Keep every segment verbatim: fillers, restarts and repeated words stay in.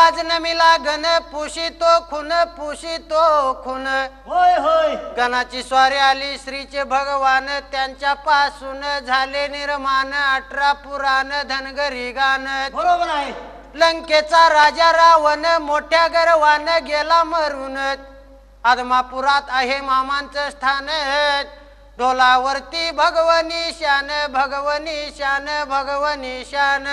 आज नमिला गण पुषितो खुन पुषितो खुन होय होय गणाची स्वारी आली श्रीचे भगवान त्यांच्या पासून झाले निर्माण अठरा पुराण धनगरी गाण बरोबर आहे लंकेचा राजा रावण मोठ्या गर्वान गेला मरून आदमापुरात आहे मामांचं स्थान डोलावरती भगवनी शान भगवनी शान भगवनी शान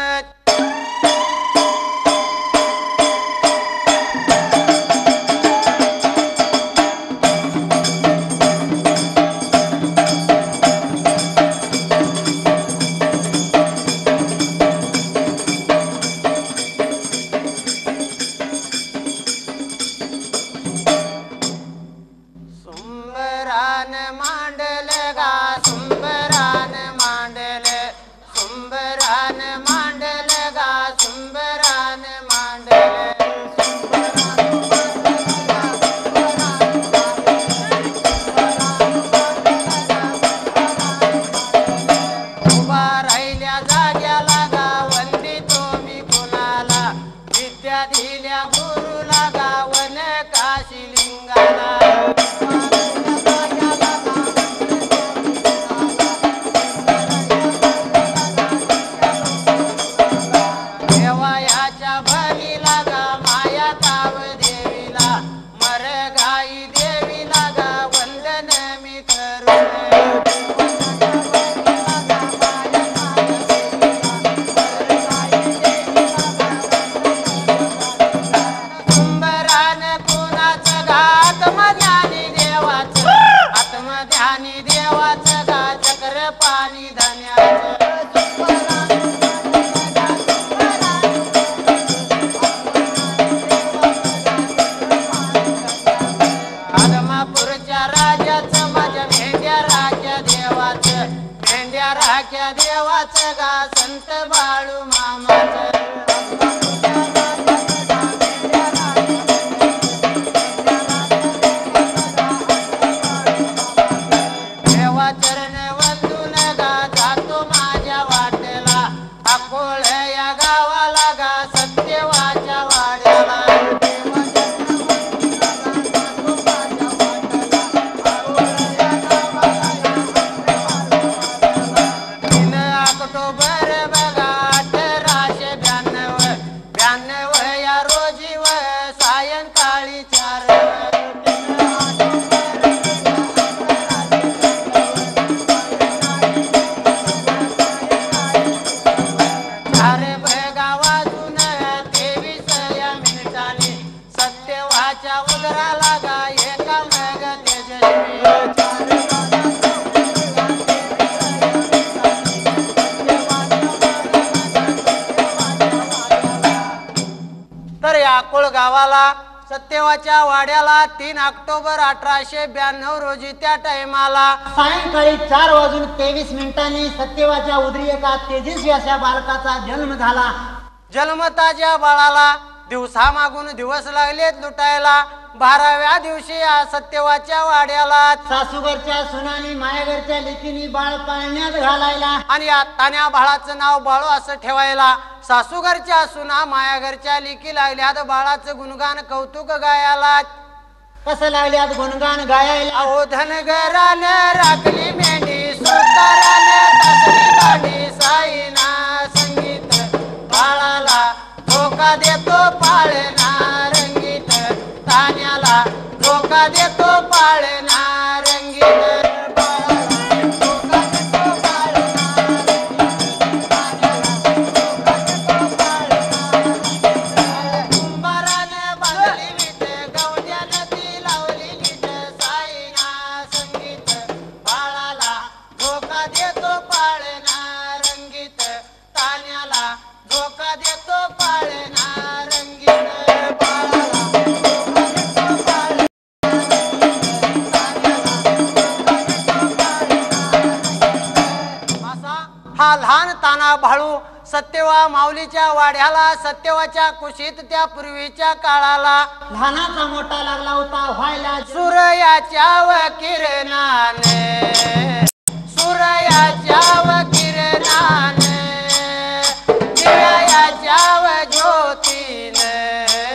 सत्यवाच्या वाड्याला तीन ऑक्टोबर अठराशे ब्याण्णव रोजी त्या टाइमाला सायंकाळी चार वाजून तेवीस मिनिटांनी सत्यवाच्या उदरी एका तेजस्वी अशा बालकाचा जन्म झाला. जन्मताच्या बाळाला दिवसा मागून दिवस लागलेत लुटायला. बाराव्या दिवशी सत्यवाच्या वाड्याला सासूघरच्या सुनानी मायाघरच्या लेकीनी बाळ पाळण्यात घालायला आणि तान्या बाळाचं नाव बाळू असं ठेवायला. सासूघरच्या सुना मायाघरच्या लेकी लागल्यात बाळाचं गुणगान कौतुक गायला. कसं लागल्यात गुणगान गायला. अहो धनगरानं राखली मेंढी सुतारानं तासली भांडी साईना संगीत बाळाला धोका देतो पाळणा रंगीत तान्याला धोका देतो पाळणा रंगीत लहान ताना भाळू सत्यवा माऊलीच्या वाड्याला सत्यवाच्या कुशीत त्या पूर्वीच्या काळाला लहानाचा मोठा लागला होता व्हायला. सूर्याच्या व किरणाने सूर्याच्या व किरणाने दिव्याच्या व ज्योतीने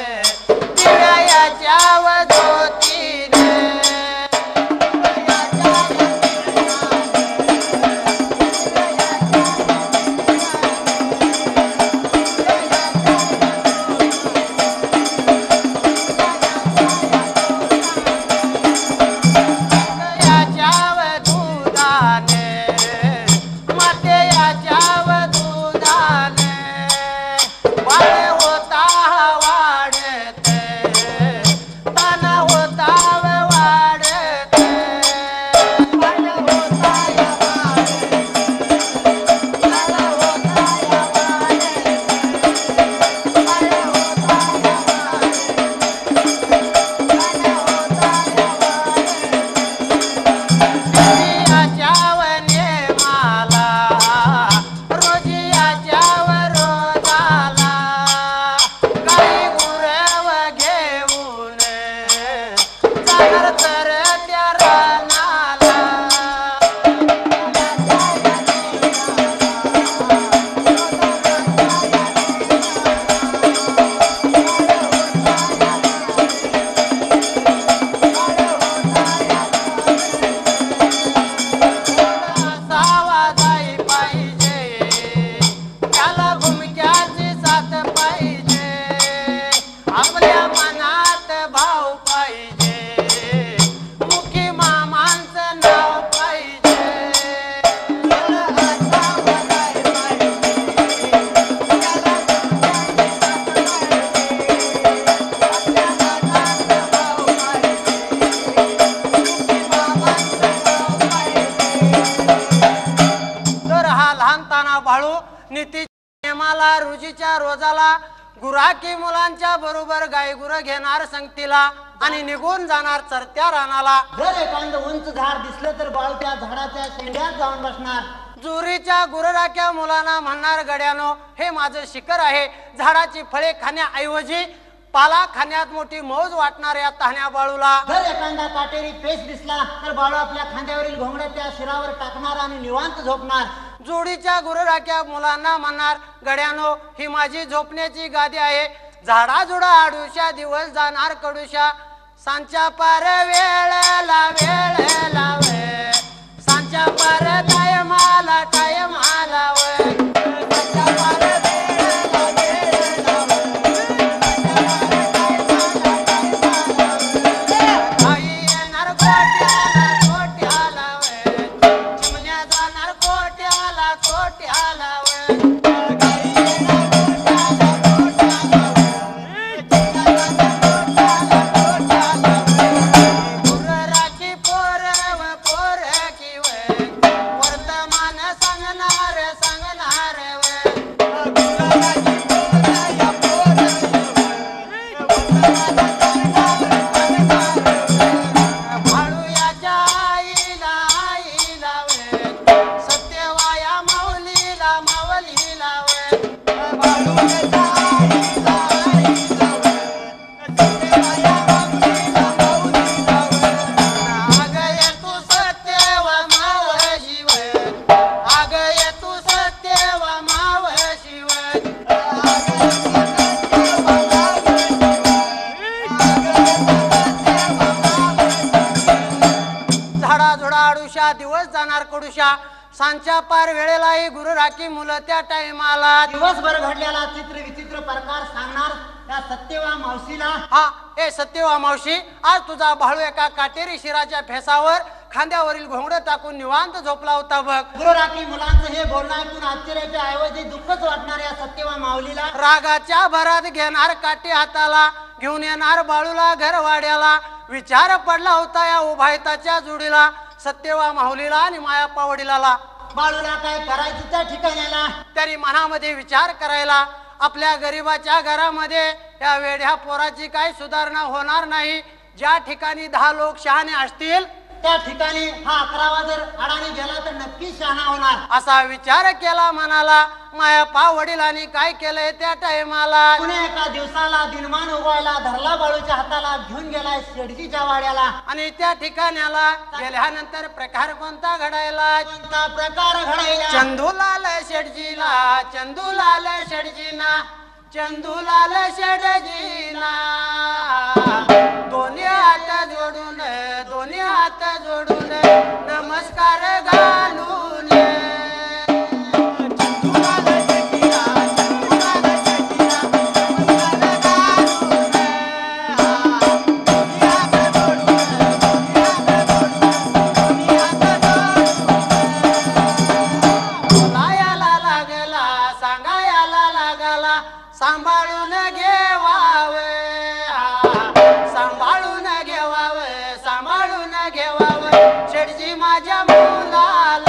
आडुशीच्या रोजाला गुराखी मुलांच्या बरोबर गाय गुरं घेणार संगतीला आणि निघून जाणार चरत्या रानाला. जर एखादं उंच झाड दिसलं तर बाळू त्या झाडाच्या शेंड्यात जाऊन बसणार. जुरीच्या गुरराख्या मुलांना म्हणणार गड्यानो हे माझं शिखर आहे. झाडाची फळे खाण्याऐवजी पाला खाण्यात मोठी मौज वाटणाऱ्या तान्ह्या बाळूला. जर एखादा काटेरी पेश दिसला तर बाळू आपल्या खांद्यावरील घोंगड्या त्या शिरावर टाकणार आणि निवांत झोपणार. जोडीच्या गुरराख्या मुलांना म्हणणार गड्यानो ही माझी झोपण्याची गादी आहे. झाडाझुडा आडुशा दिवस जाणार कडुशा. सांच्या पार वेळेला वेळ लावे सांच्या पार टायमाला टायमाला वय सांच्या पार वेळेला वेळ लावे आई येणार कोट्याला कोट्याला वय चिमण्या जाणार कोट्याला कोट्याला वय दिवस जाणार कडुशा. सांच्या पार वेळेलाही गुरुराखी मुलं त्या टाइमाला दिवसभर घडलेला चित्र विचित्र प्रकार सांगणार त्या सत्यवा मावशीला. हा ए सत्यवा मावशी आज तुझा भाळू एका काटेरी शिराच्या फेसावर खांद्यावरील घोंगडं टाकून निवांत झोपला होता बघ. गुरुराखी मुलांचं हे बोलणं ऐकून आश्चर्याच्या ऐवजी दुःखच वाटणार या सत्यवा माऊलीला. रागाच्या भरात घेणार काठी हाताला घेऊन येणार बाळूला घर वाड्याला. विचार पडला होता या उभायताच्या जोडीला सत्यवा माहुलीला आणि मायाप्पा वडिलाला. बाळूला काय करायचं त्या ठिकाण्याला. तरी मनामध्ये विचार करायला आपल्या गरीबाच्या घरामध्ये या वेड्या पोराची काही सुधारणा होणार नाही. ज्या ठिकाणी दहा लोक शहाणे असतील त्या ठिकाणी हा अकरावा जर अडाणी गेला तर नक्की शहाणा होणार असा विचार केला मनाला. मायाप्पा वडिलांनी काय केलंय त्या टाइमाला पुणे एका दिवसाला दिनमान उगवायला धरला बाळूच्या हाताला घेऊन गेलाय शेडजीच्या वाड्याला. आणि त्या ठिकाण्याला गेल्यानंतर प्रकार कोणता घडायला कोणता प्रकार घडायला चंदूलाल शेडजीला चंदूलाल शेडजीना चंदूलाल शेडजीना दोन्ही हात जोडून दोन्ही हात जोडून नमस्कार घालून सांभाळून घेवावे सांभाळून घेवावे सांभाळून घेवावे शेडजी माझ्या मुलाला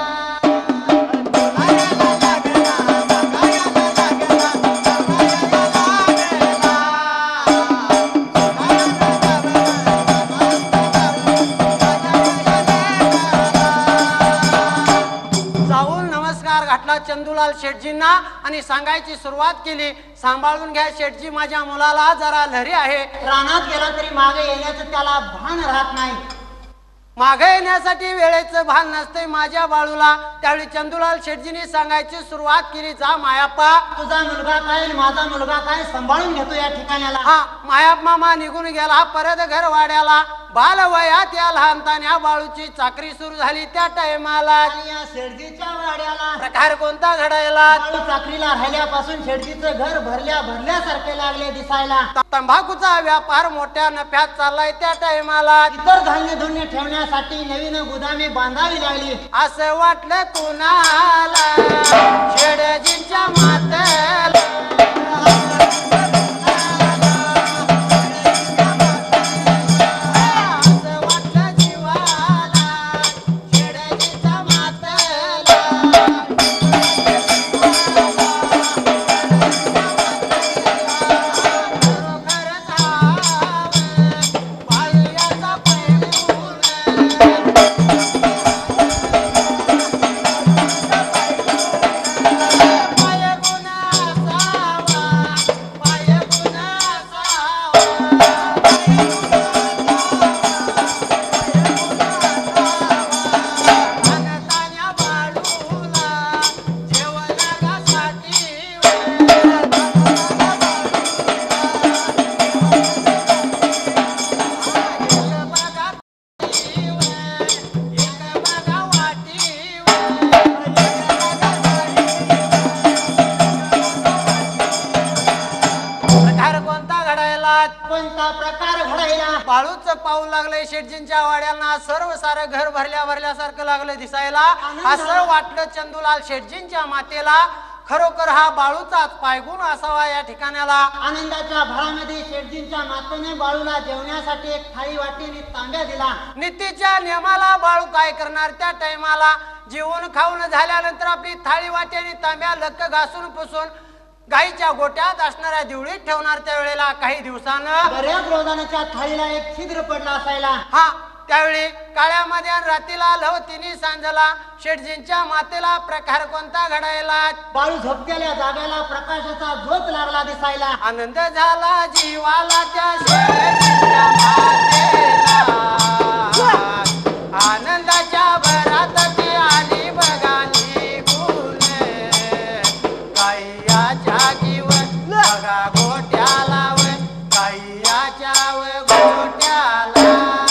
जाऊन नमस्कार घातला चंदूलाल शेटजींना आणि सांगायची सुरुवात केली. सांभाळून घ्या शेटजी माझ्या मुलाला जरा लहरी आहे. रानात गेला तरी मागे येण्याचं त्याला भान राहत नाही. मागे येण्यासाठी वेळेचं भान नसते माझ्या बाळूला. त्यावेळी चंदूलाल शेटजींनी सांगायची सुरुवात केली. जा मायाप्पा तुझा मुलगा काय माझा मुलगा काय सांभाळून घेतो या ठिकाण्याला. हा मायाप मामा निघून गेला परत घर वाड्याला. बाल वयात या लहानतान्या बाळूची चाकरी सुरू झाली त्या टाइमाला या शेडजीच्या वाड्याला प्रकार कोणता घडायला बाळू चाकरीला राहिल्यापासून शेडजीचं घर भरल्या भरल्यासारखे लागले दिसायला. तंबाखूचा व्यापार मोठ्या नफ्यात चाललाय त्या टाइमाला इतर धान्य धुन्य ठेवण्यासाठी नवीन गुदामे बांधावी लागली. असं वाटलं कुणाला शेडजीच्या मातेला कोणता प्रकार घडायला. बाळूच पाऊल लागलंय शेटजींच्या वाड्यांना. सर्व सारं घर भरल्या भरल्यासारखं लागलं दिसायला. असं वाटलं चंदूलाल शेटजींच्या मातेला खरोखर हा बाळूचाच पायगुण असावा या ठिकाणाला. आनंदाच्या भरामध्ये शेटजींच्या मातेने बाळूला जेवण्यासाठी एक थाळी वाटीने तांब्या दिला. नीतीच्या नियमाला बाळू काय करणार त्या टायमाला जेवण खाऊन झाल्यानंतर आपली थाळी वाट्याने तांब्या लक्क घासून पुसून गाईच्या गोट्यात असणाऱ्या दिवळीत ठेवणार. त्या वेळेला काही दिवसानं बऱ्याच रोजानाच्या थाळीला एक छिद्र पडला असायला. हा त्यावेळी काळ्यामध्ये रात्रीला लवतीनी सांजला शेटजींच्या मातेला प्रकार कोणता घडायला. बाळू झोपत्याल्या जाग्याला प्रकाशाचा झोत लागला दिसायला. आनंद झाला जीवाला त्या शेटजींच्या मातेला. आनंदाच्या भरात ती आली बघा निघून. गाईच्या जीवन बघा गोट्याला व गाईच्या व गोट्याला.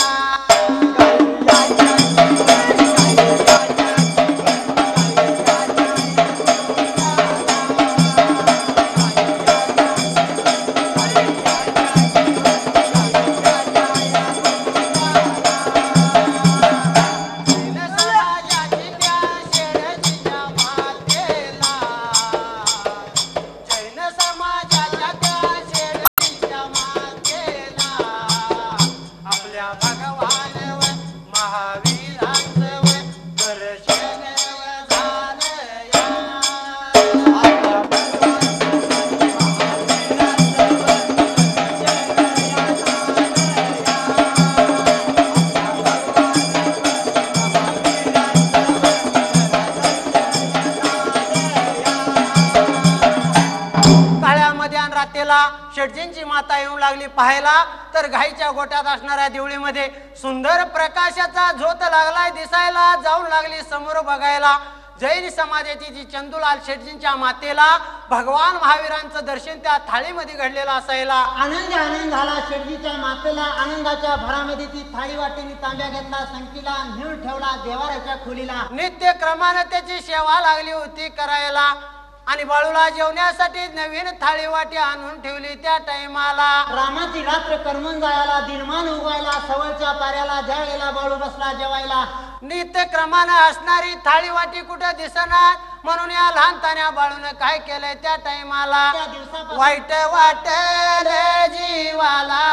शेटजींची माता येऊन लागली पाहायला तर गाईच्या गोट्यात असणाऱ्या दिवळीमध्ये सुंदर प्रकाशाचा झोत लागलाय दिसायला. जाऊन लागली समोर बघायला. जैन समाजाची जी चंदूलाल शेटजींच्या मातेला भगवान महावीरांचं दर्शन त्या थाळीमध्ये घडलेलं असायला. आनंद आनंद झाला शेटजीच्या मातेला. आनंदाच्या भरामध्ये ती थाळी वाटीने तांब्या घेतला, संकीला नेऊन ठेवला देवाऱ्याच्या खोलीला. नित्य क्रमाने त्याची सेवा लागली होती करायला आणि बाळूला जेवण्यासाठी नवीन थाळी वाटी आणून ठेवली. त्या टाइमाला रामाची रात्र करमून जायला, दिनमान उगवायला, सवळच्या पाऱ्याला ज्या वेळेला बाळू बसला जेवायला. नित्य क्रमाने असणारी थाळी वाटी कुठं दिसणार म्हणून या लहानतान्या बाळूने काय केलंय त्या टाइमाला वाईट वाटले जीवाला.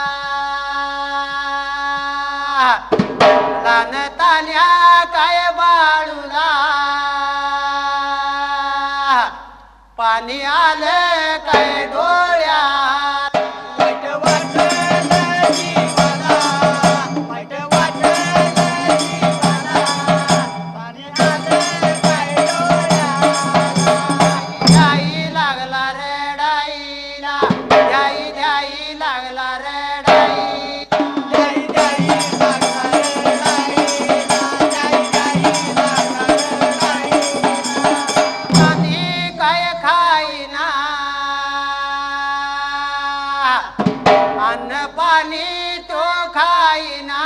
लहानतान्या काय बाळूला पाणी आलं काय डोळ्यात. वाईट वाटलं जीवाला, वाईट वाटलं जीवाला, पाणी आलं काय डोळ्यात. द्याई लागला रडाईला, द्याई द्याई लागला रडाई, द्याई द्याई लागला रडाईला, द्याई द्याई लागला रडाईला. पाणी काय खाईना अन्न पाणी तो खाईना.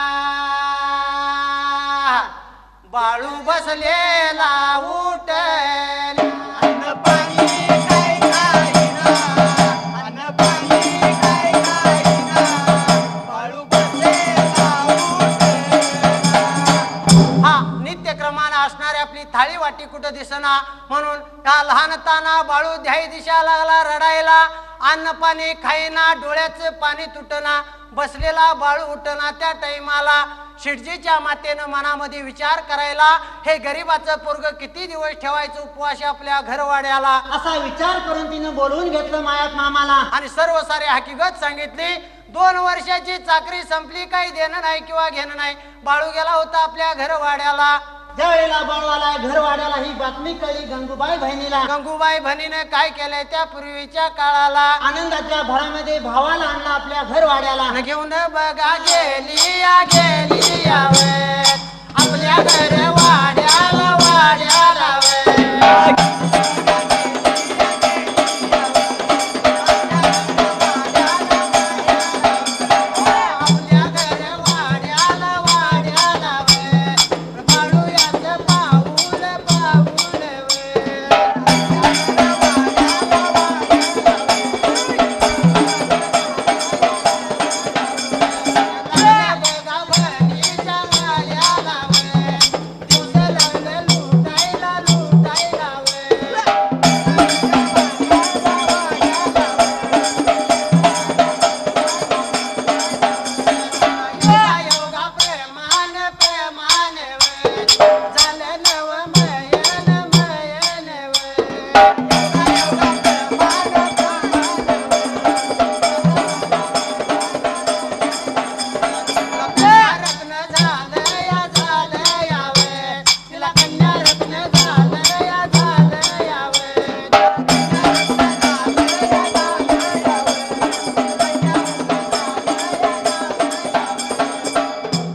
बाळू बसलेला उठल अन्न पाणी काय खाईना, अन्न पाणी काय खाईना. बाळू बसलेला उठल. हा नित्यक्रमाने असणारी आपली थाळी वाटी कुठं दिसना म्हणून त्या लहानताना बाळू ध्याई दिशा लागला रडायला. अन्न पाणी खाईना, डोळ्याचं पाणी तुटना, बसलेला बाळू उठना. त्या टाइमाला शेटजीच्या मातेनं मनामध्ये विचार करायला हे गरीबाचं पोरग किती दिवस ठेवायचं उपवास आपल्या घरवाड्याला. असा विचार करून तिनं बोलवून घेतलं मायात मामाला आणि सर्व सारी हकीकत सांगितली. दोन वर्षाची चाकरी संपली, काही देणं नाही किंवा घेणं नाही. बाळू गेला होता आपल्या घरवाड्याला. ज्या वेळेला बाळू आलाय घरवाड्याला ही बातमी कळली गंगूबाई बहिणीला. गंगूबाई बहिणीने काय केलंय त्या पूर्वीच्या काळाला आनंदाच्या भरामध्ये भावाला आणला आपल्या घरवाड्याला. घेऊन बघा गेली या गेली यावं आपल्या घरवाड्याला वाड्याला व.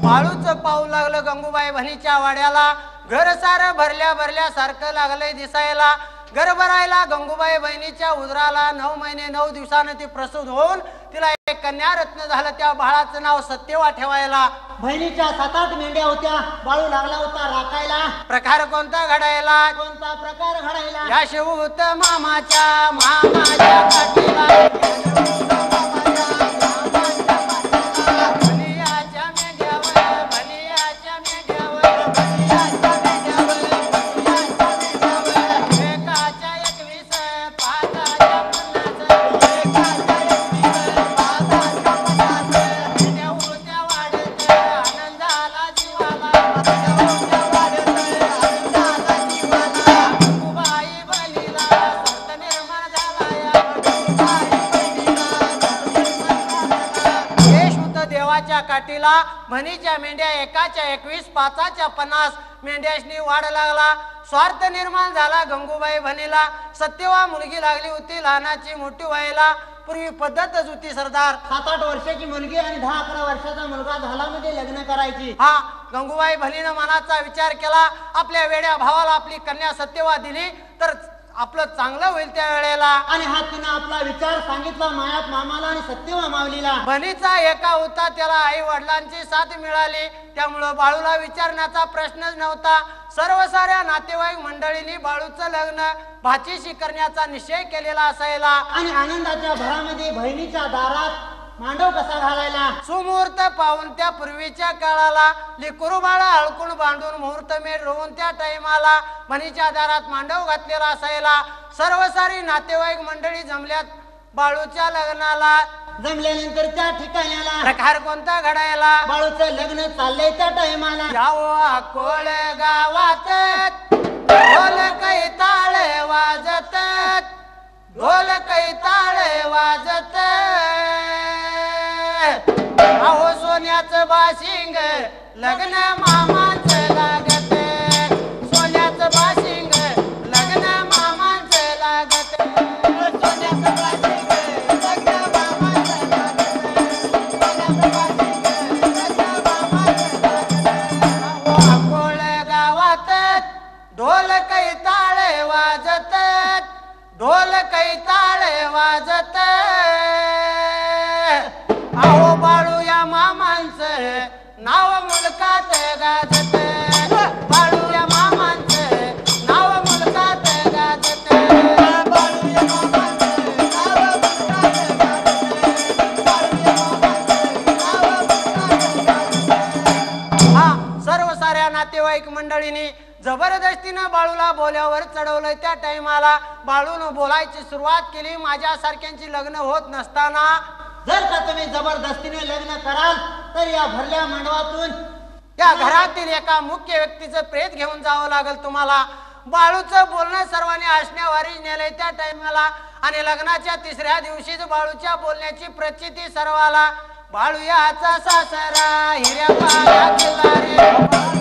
बाळूच पाऊल लागलं गंगूबाई भणीच्या वाड्याला. घर सारं भरल्या भरल्या सारखं लागलंय दिसायला. घर भरायला गंगूबाई बहिणीच्या उदराला नऊ महिने नऊ दिवसानं ती प्रसूत होऊन तिला एक कन्या रत्न झालं. त्या बाळाचं नाव सत्यवा ठेवायला. बहिणीच्या सात आठ मेंढ्या होत्या. बाळू लागला होता राखायला. प्रकार कोणता घडायला? कोणता प्रकार घडायला? या शिवूत मामाच्या मामाच्या काठीला काठीला भणीच्या मेंढ्या एकाच्या एकवीस पाचाच्या पन्नास मेंढ्याशनी वाढ लागला. स्वार्थ निर्माण झाला गंगूबाई भणीला. सत्यवा मुलगी लागली होती लहानाची मोठी व्हायला. पूर्वी पद्धतच होती सरदार, सात आठ वर्षाची मुलगी आणि दहा अकरा वर्षाचा मुलगा झाला म्हणजे लग्न करायची. हा गंगूबाई भणीनं मनाचा विचार केला. आपल्या वेड्या भावाला आपली कन्या सत्यवा दिली तर आपलं चांगलं होईल त्या वेळेला. आणि हा तिनं आपला विचार सांगितला मायात मामाला आणि सत्यवा माऊलीला. भणीचा एका होता त्याला आई वडिलांची साथ मिळाली. त्यामुळं बाळूला विचारण्याचा प्रश्नच नव्हता. सर्व साऱ्या नातेवाईक मंडळींनी बाळूचं लग्न भाचीशी करण्याचा निश्चय केलेला असायला. आणि आनंदाच्या भरामध्ये बहिणीच्या दारात मांडव कसा घालायला. सुमुहूर्त पाहून त्या पूर्वीच्या काळाला लेकरू बाळा हळकून बांधून मुहूर्त मेढ रोवून त्या टाइमाला भणीच्या दारात मांडव घातलेला असायला. सर्व सारी नातेवाईक मंडळी जमल्यात बाळूच्या लग्नाला. जमल्यानंतर त्या ठिकाणाला प्रकार कोणता घडायला. बाळूचं लग्न चाललंय त्या टाइमाला. यावं कोळ गावात ढोल कैताळ वाजत, ढोल कैताळ वाजत. अहो सोन्याचं बाशिंग लग्न मामाचं लागत. सोन्याचं बाशिंग लग्न मामाचं लागत. सोन्याचं बाशिंग लग्न मामाचं लागत. सोन्याचं बाशिंग लग्न मामाचं लागत. अकोळ गावात ढोल कैताळ वाजत, ढोल कैताळ वाजत. अहो बाळू या मामांचं नाव मुलकात गाजत. बाळू या मामांचं नाव मुलकात गाजत. बाळू या मामांचं नाव मुलकात गाजत. बाळू या मामांचं नाव मुलकात गाजत. हा सर्व साऱ्या नातेवाईक मंडळींनी जबरदस्तीनं बाळूला बोल्यावर चढवलं. त्या टाइमाला बाळूनं बोलायची सुरुवात केली. माझ्यासारख्यांची लग्न होत नसताना जर का तुम्ही जबरदस्तीने लग्न कराल तर या भरल्या मंडपातून या घरातील एका मुख्य व्यक्तीचं प्रेत घेऊन जावं लागेल तुम्हाला. बाळूचं बोलणं सर्वांनी आसण्यावारी नेलंय त्या टाइमाला. आणि लग्नाच्या तिसऱ्या दिवशीच बाळूच्या बोलण्याची प्रचिती सर्वाला. बाळू याचा सासरा हिऱ्या पाया केला रे.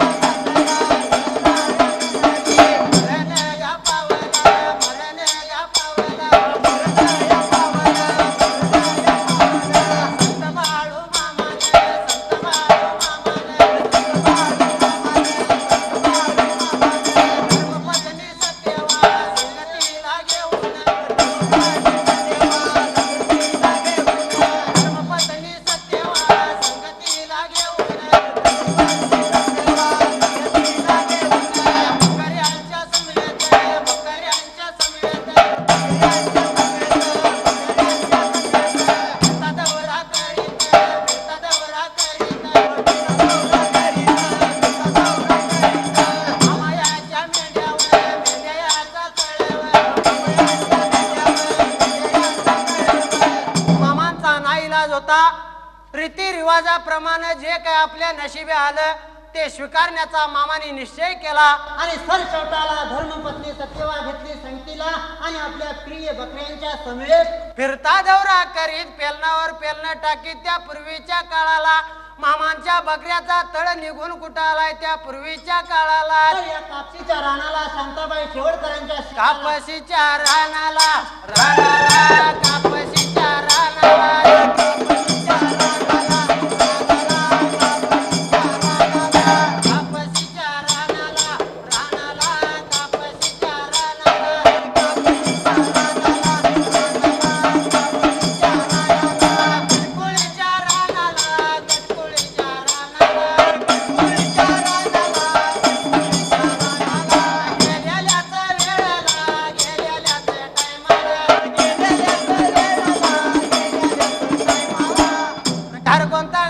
रीतिरिवाजाप्रमाणे जे काय आपल्या नशिबी आलं ते स्वीकारण्याचा मामाने निश्चय केला. आणि सर शेवटाला धर्मपत्नी सत्यवा घेतली संगतीला आणि आपल्या प्रिय बकऱ्यांच्या समेत फिरता दौरा करीत पेलनावर पेलणं टाकीत. त्या पूर्वीच्या काळाला मामांच्या बकऱ्याचा तळ निघून कुठं आलाय. त्या पूर्वीच्या काळाला या कापसीच्या रानाला शांताबाई शेवडकरांच्या कापसीच्या रानाला रानाला कापसीच्या रानाला कापसीच्या रानाला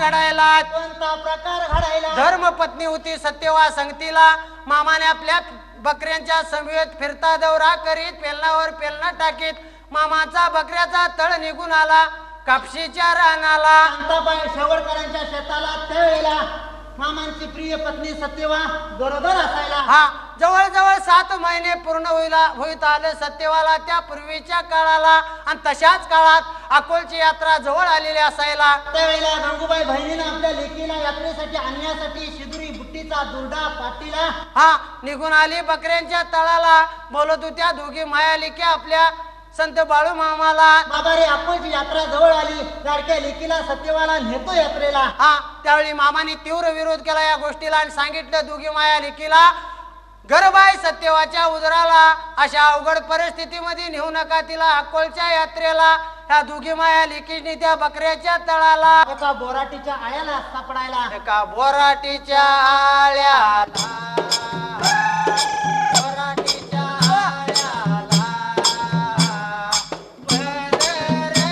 घडायला कोणता प्रकार घडायला धर्मपत्नी होती सत्यवा संगतीला मामाने आपल्या बकऱ्यांच्या समवेत फिरता दौरा करीत पेलनावर पेलना टाकीत मामाचा बकऱ्याचा तळ निघून आला कापशीच्या रानाला शांताबाई शेवडकरांच्या शेताला त्यावेळेला मामांची प्रिय पत्नी सत्यवा गरोदर असायला हा जवळजवळ सात महिने पूर्ण होईला होईत आले सत्यवाला त्या पूर्वीच्या काळाला आणि तशाच काळात अकोलची यात्रा जवळ आलेली असायला त्यावेळेला गंगूबाई बहिणीनं आपल्या लेकीला यात्रेसाठी आणण्यासाठी शिदुरी बुट्टीचा दुर्डा पाटीला हा निघून आली बकऱ्यांच्या तळाला बोलत होत्या दोघी माया लेकी आपल्या संत बाळू मामाला बाबा रे अकोलची यात्रा जवळ आली लाडक्या लेकीला सत्यवाला नेतो यात्रेला हा त्यावेळी मामाने तीव्र विरोध केला या गोष्टीला आणि सांगितलं दोघी माया लेकीला गरबाई सत्यवाच्या उदराला अशा अवघड परिस्थितीमध्ये नेऊ नका तिला अक्कोलच्या यात्रेला ह्या दोघी माया लेकीने त्या बकऱ्याच्या तळाला एका बोराटीच्या आळ्याला सापडायला एका बोराटीच्या आळ्याला बोराटीच्या आळ्याला बदरे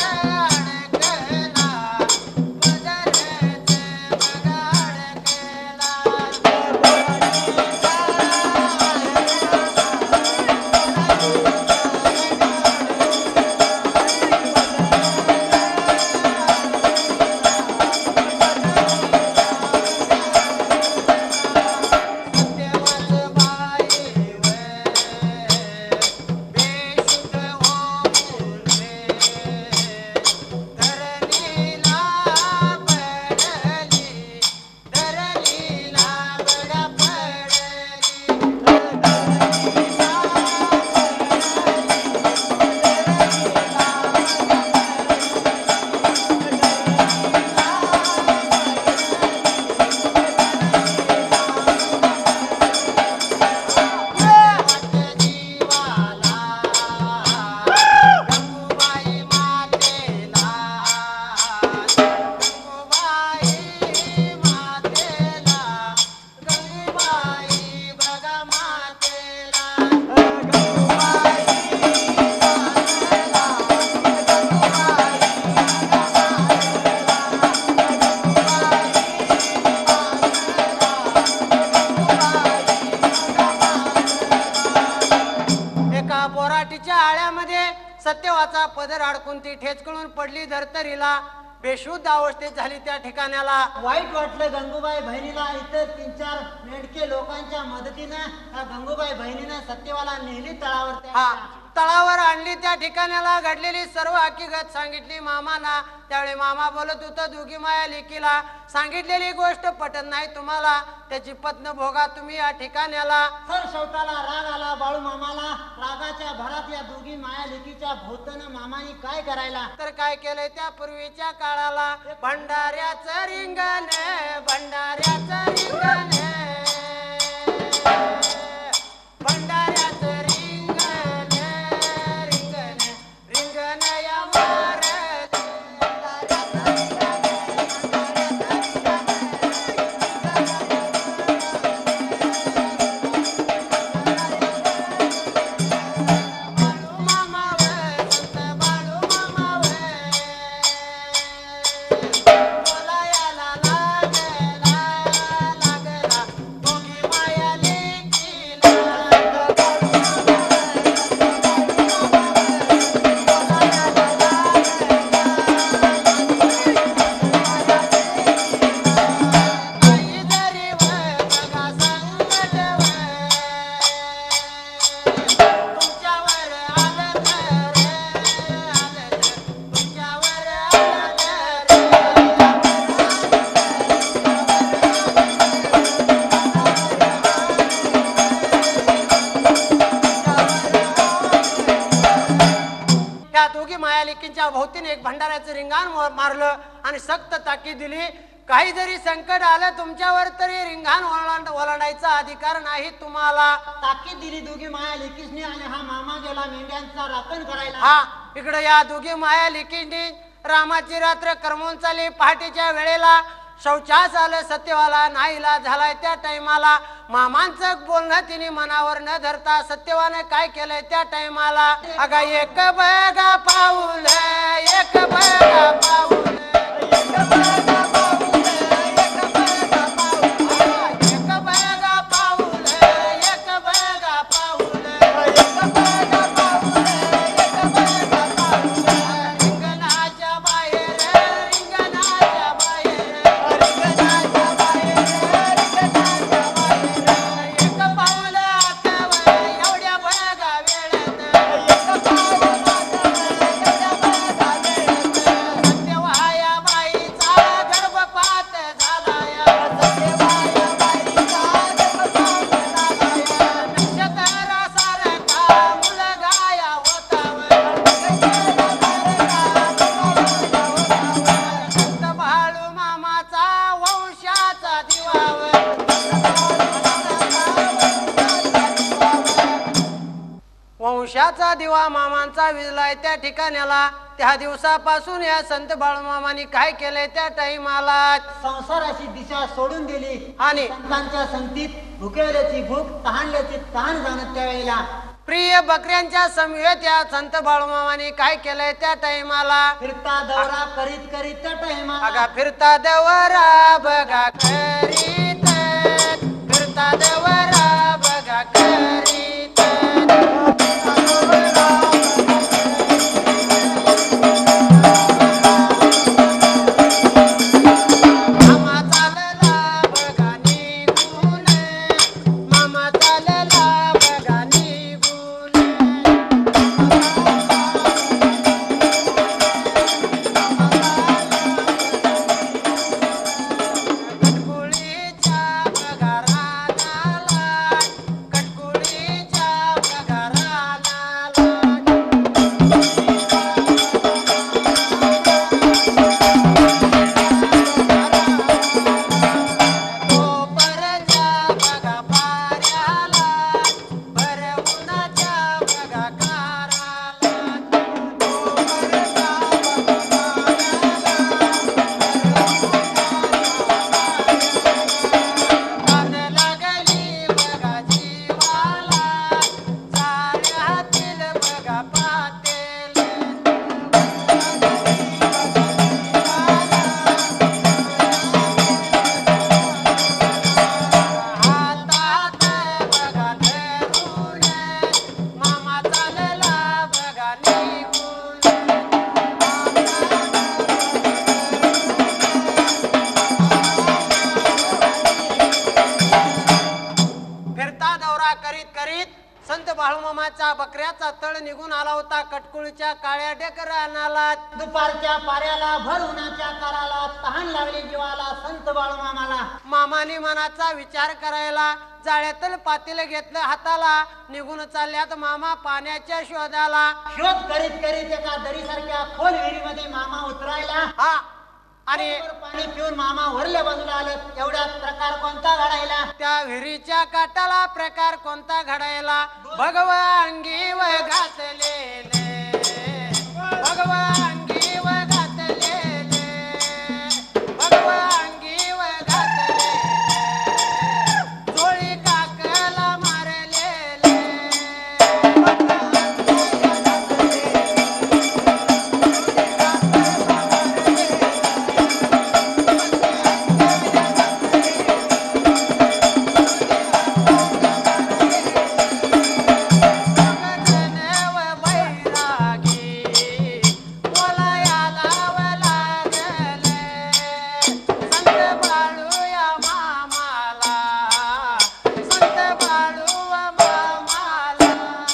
अडकला बदरेचे सत्यवाचा पदर अडकून ती ठेचकळून पडली धर्तरीला बेशुद्ध अवस्थेत झाली त्या ठिकाणाला वाईट वाटलं गंगूबाई बहिणीला इतर तीन चार मेडके लोकांच्या मदतीनं त्या गंगूबाई बहिणीनं सत्यवाला नेली तळावर हा तळावर आणली त्या ठिकाणाला घडलेली सर्व हकीकत सांगितली मामाना त्यावेळी मामा बोलत होता दोघी माया लेकीला सांगितलेली गोष्ट पटत नाही तुम्हाला त्याची पत्न भोगा तुम्ही या ठिकाणाला सर शेवटाला राग आला बाळू मामाला रागाच्या भरात या दोघी माया लेकीच्या भोवतनं मामानी काय करायला तर काय केलंय त्या पूर्वीच्या काळाला भंडाऱ्याचं रिंगण भंडाऱ्याचं रिंगण भंडाऱ्याचं रिंगण रिंगण रिंगण या वार भोवतीने एक भंडाऱ्याचं रिंगाण मारलं आणि सक्त ताकीद दिली काही जरी संकट आलं तुमच्यावर तरी रिंगाण ओलांड ओलांडायचा अधिकार नाही तुम्हाला ताकीद दिली दोघी माया लेकीसनी आणि हा मामा गेला मेंढ्यांचा राखण करायला हा इकडे या दोघी माया लेकींनी रामाची रात्र करमून चालली पहाटेच्या वेळेला शौचास आलं सत्यवाला नाहीला झालाय त्या टाइमाला मामांचं बोलणं तिने मनावर न धरता सत्यवाने काय केलंय त्या टाइमाला अगा एक बघा पाऊल एक बघा पाऊल एक बघा पाऊल आयुष्याचा दिवा मामांचा विजलाय त्या ठिकाण्याला. त्या दिवसापासून या संत बाळूमामांनी काय केलंय त्या टाइमाला संसाराची दिशा सोडून दिली आणि संतांच्या संगतीत भुकेल्याची भूक तहानल्याची तहान जाणत त्यावेळेला प्रिय बकऱ्यांच्या समवेत या संत बाळूमामांनी काय केलंय त्या टाइमाला फिरता दौरा करीत करीत त्या टाइमाला बघा फिरता दवरा बघा करीत फिरता दवरा बघा करीत मामा चालला बघा निघून मामा चालला बघा निघून कटकुळीच्या बघा रानाला कटकुळीच्या बघा रानाला कोपरच्या बघा पाऱ्याला भरवूनाच्या बघा काराला कोपरच्या कान लागली बघा जीवाला चाऱ्यातील बघा पातेल हातात बघा धरून मामा चालला बघा निघून फिरता दौरा करीत करीत संत बाळूमामाच्या बकऱ्याचा तळ निघून आला होता कटकुळीच्या काळ्या डेकर रानाला. दुपारच्या पाऱ्याला भर उन्हाच्या काराला तहान लागली जीवाला संत बाळूमामाला मामानी मनाचा विचार करायला जाळ्यातील पातेल घेतलं हाताला निघून चालल्यात मामा पाण्याच्या शोधाला. शोध करीत करीत एका दरीसारख्या खोल विहिरीमध्ये मामा उतरायला हा आणि पोटभर पाणी पिऊन मामा वरल्या बाजूला आले. एवढ्यात प्रकार कोणता घडायला त्या विहिरीच्या काटाला प्रकार कोणता घडायला भगवा अंगी व घातलेले भगवा अंगी व घातलेले भगवा अंगी व घातलेले जोळी काकला मारलेले व बैरागी बोलायला व लागले संत बाळू या मामाला संत बाळू व मामाला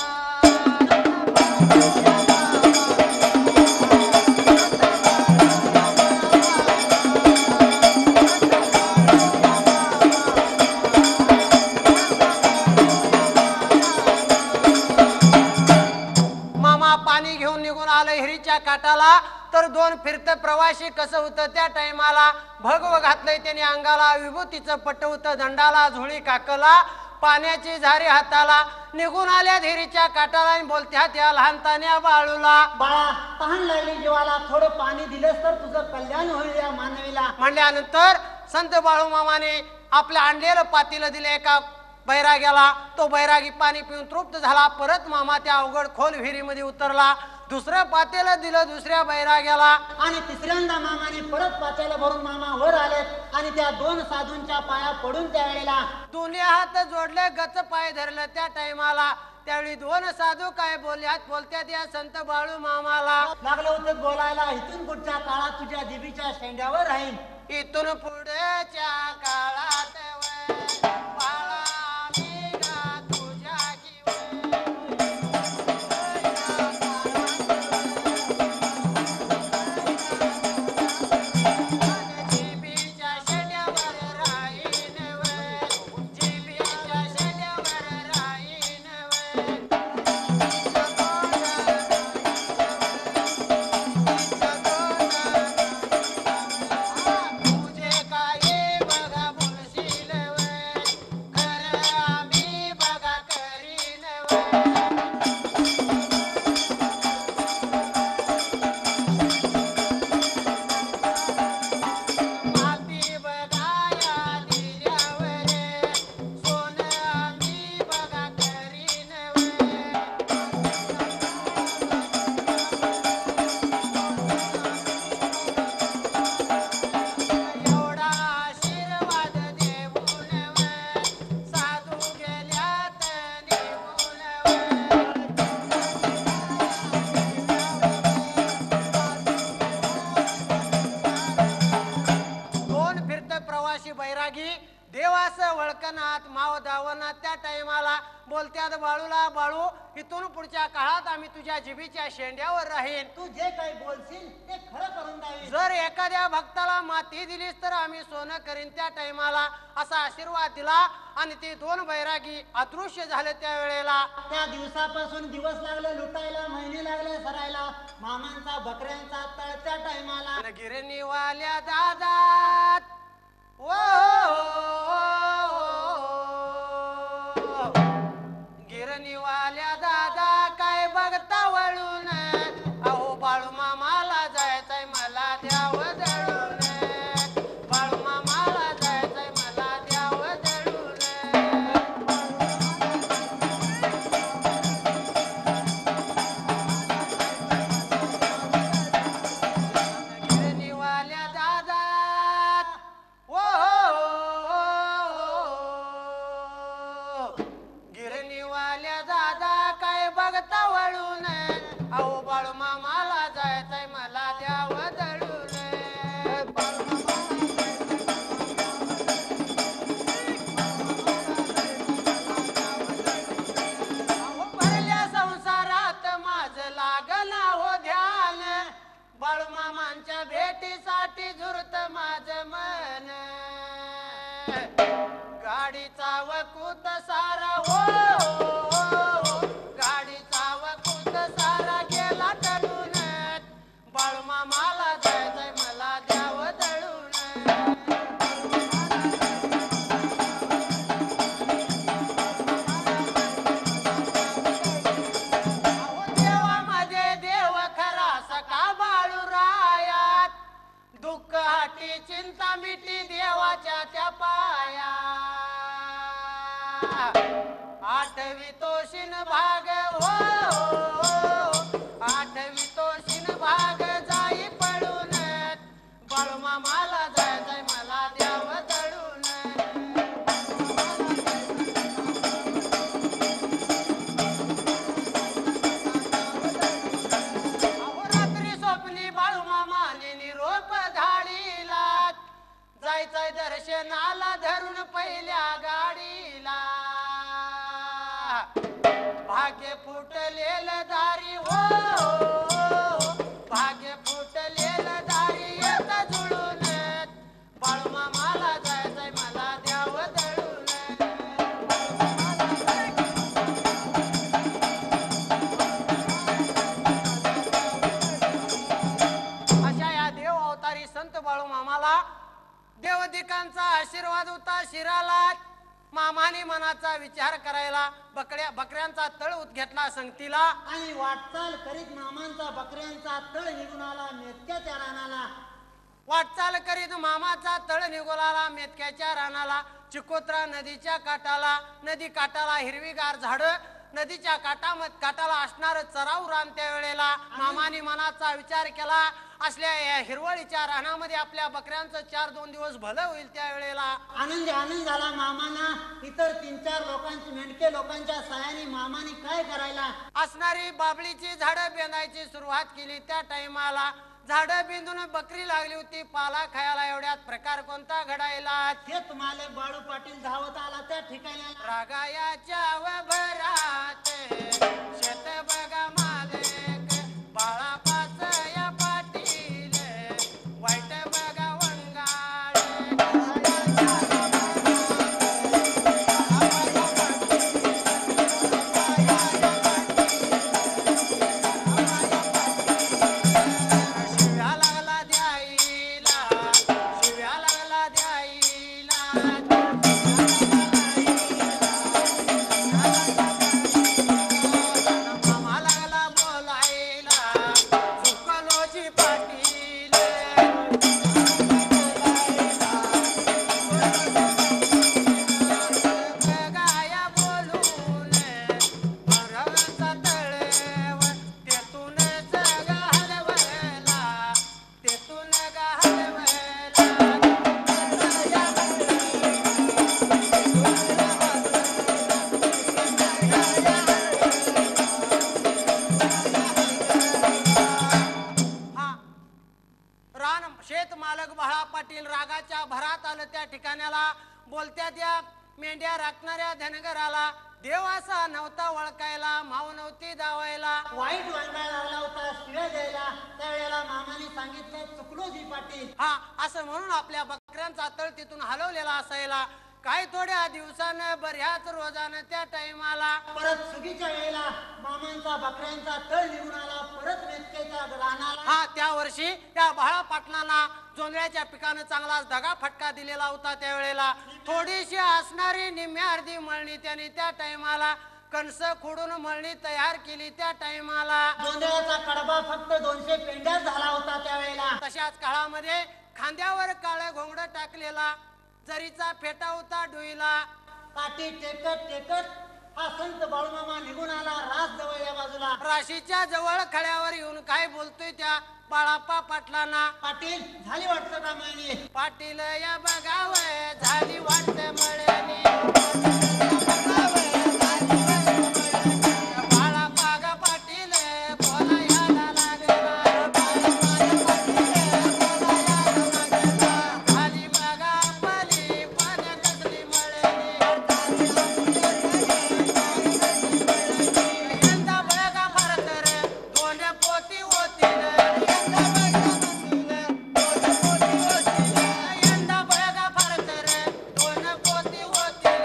मामा पाणी घेऊन निघून आलं हिरीच्या काटाला तर दोन फिरत प्रवासी कसं होतं त्या टाइमाला भगव घातलंय त्याने अंगाला विभूतीचं पट होतं दंडाला झुळी काकला पाण्याची झारी हाताला निघून आल्या हिरीच्या काटाला आणि बोलत्या त्या लहानतान्या बाळूला बाळा तहान लागली जीवाला थोडं पाणी दिलंस तर तुझं कल्याण होईल या मानवीला म्हणल्यानंतर संत बाळूमामाने आपल्या आणलेलं पातीलं दिलं एका बैराग्याला. तो बैरागी पाणी पिऊन तृप्त झाला. परत मामा त्या अवघड खोल विहिरीमध्ये उतरला. दुसरं पातेलं दिलं दुसऱ्या बैराग्याला आणि तिसऱ्यांदा मामाने परत पात्याला भरून मामा वर आलेत आणि त्या दोन साधूंच्या पाया पडून त्यावेळेला दोन्ही हात जोडले गच पाय धरलं त्या टाइमाला. त्यावेळी दोन साधू काय बोलल्यात बोलत्यात या संत बाळू मामाला लागलं होतं बोलायला इथून पुढच्या काळात तुझ्या देवीच्या शेंड्यावर राहील इथून पुढच्या काळात वै, बाळा मी गा तुझ्या की वै. जिबीच्या शेंड्यावर राहीन वै, जिबीच्या शेंड्यावर राहीन वै. तुझे काय बघा बोल देवास वळकनात माव दावनात त्या टाइमाला बोलत्यात बाळूला, बाळू इथून पुढच्या काळात आम्ही तुझ्या जिभीच्या शेंड्यावर राहीन. तू जे काही बोलशील ते खरं करून द्यावे. जर एखाद्या भक्ताला माती दिलीस तर आम्ही सोनं करीन. त्या टाइमाला असा आशीर्वाद दिला आणि ते दोन बैरागी अदृश्य झाले. त्या वेळेला त्या दिवसापासून दिवस लागले लुटायला, महिने लागले सरायला. मामांचा बकऱ्यांचा तळ त्या टाइमाला गिरणीवाल्या दादात ओ गिरणीवाल्या दादा काय बघता वळून, अहो बाळू मामाला जायचंय मला द्याव दळून, बाळू मामाला जायचंय मला द्याव दळून. गिरणीवाल्या दादा ओ गिरणीवाल्या दादा काय बघता वळून, अहो बाळू मामाला जायचंय मला द्याव दळून. अहो भरल्या संसारात माझं लागला हो ध्यान, बाळू मामांच्या भेटीसाठी झुरत माझं मन. गाडीचा वकूत सारा हो गाडीचा वकूत सारा गेला टळून, बाळू मामाला जायचंय मला द्याव दळून. अहो देवामध्ये देव खरा सका बाळू रायात, दुःख हाटी चिंता मिटी देवाच्या त्या पाया. आठवी तोशीन भाग हो आठवी तोशीन भाग जाई पळून, बाळू मामाला जायचंय मला द्याव दळून. अहो रात्री स्वप्नी बाळू मामाने निरोप धाडीला, जायचंय दर्शनाला धरून पहिल्या गाडीला. भाग्य फुटलेल दारी हो भाग्य फुटलेल दारी येत जुळून, बाळू मामाला जायचंय मला द्याव दळून. अशा या देव अवतारी संत बाळू मामाला देवदिकांचा आशीर्वाद होता शिराला. मामाने मनाचा विचार करायला बकड्या बकऱ्यांचा तळ उत घेतला संगतीला आणि वाटचाल करीत मामांचा बकऱ्यांचा तळ निघून आला मेतक्याच्या रानाला. वाटचाल करीत मामाचा तळ निघोलाला मेतक्याच्या रानाला. चिकोत्रा नदीच्या काठाला, नदी काठाला हिरवीगार झाड, नदीच्या काठामध्ये काठाला असणार चराऊ रान. त्या वेळेला मामाने मनाचा विचार केला, असल्या या हिरवळीच्या रानामध्ये आपल्या बकऱ्यांचं चार दोन दिवस भलं होईल. त्या वेळेला आनंद आनंद झाला मामाना. इतर तीन चार लोकांची मेंढके लोकांच्या साहाय्याने मामाने काय करायला असणारी बाबळीची झाडं बेंदायची सुरुवात केली. त्या टाइमाला झाडं बिंदून बकरी लागली होती पाला खायला. एवढ्यात प्रकार कोणता घडायला, हे तुम्हाला बाळू पाटील धावत आला त्या ठिकाणी. रागायाच्या भरात शेत बघा मालक, बाळापाच या पाटील वाईट बघा वंगाळ. शिव्या लागला द्यायला, शिव्या लागला द्यायला. मामा लागला बोलायला चुकलोजी पाटील. गाया बोलून भरवचा तळव, तेथून जग हलवला, तेथून ग हलवला. हा रान शेत मालक बाळा पाटील रागाच्या भरात आलं त्या ठिकाणाला. बोलत्या त्या मेंढ्या राखणाऱ्या धनगराला देव असा नव्हता ओळखायला, माव नव्हती दावायला. वाईट वांगा लागला होता शिव्या द्यायला. त्यावेळेला मामाने सांगितलं चुकलो जी पाटील. हा असं म्हणून आपल्या बकऱ्यांचा तळ तिथून हलवलेला असायला. काही थोड्या दिवसानं बऱ्याच रोजानं त्या टाइमाला परत सुगीच्या वेळेला मामांचा बकऱ्यांचा तळ निघून आला. परत मेतकेच्या रानाला. हा त्या वर्षी त्या बाळा पाटलांना जोंधळ्याच्या पिकानं चांगलाच दगा फटका दिलेला होता. त्यावेळेला थोडीशी असणारी निम्म्या अर्धी मळणी त्यांनी त्या टाइमाला कणस खोडून मळणी तयार केली. त्या टाइमाला जोंधळ्याचा कडबा फक्त दोनशे पेंड्यात झाला होता. त्यावेळेला तशाच काळामध्ये खांद्यावर काळे घोंगड टाकलेला जरीचा फेटा होता डोईला. काठी टेकत टेकत हा संत बाळूमामा निघून आला रास जवळ या बाजूला. राशीच्या जवळ खड्यावर येऊन काय बोलतोय त्या बाळाप्पा पाटलांना. पाटील झाली वाटतं का मळणी. पाटील या बघाव झाली वाटत मळणी. बाळाप्पा ग पाटील बोलायला लागला. झाली बघा आपली पण कसली मळणी. यंदा बघा भारत रे दोन पोती होतील. यंदा बघा भारत रे दोन पोती होतील.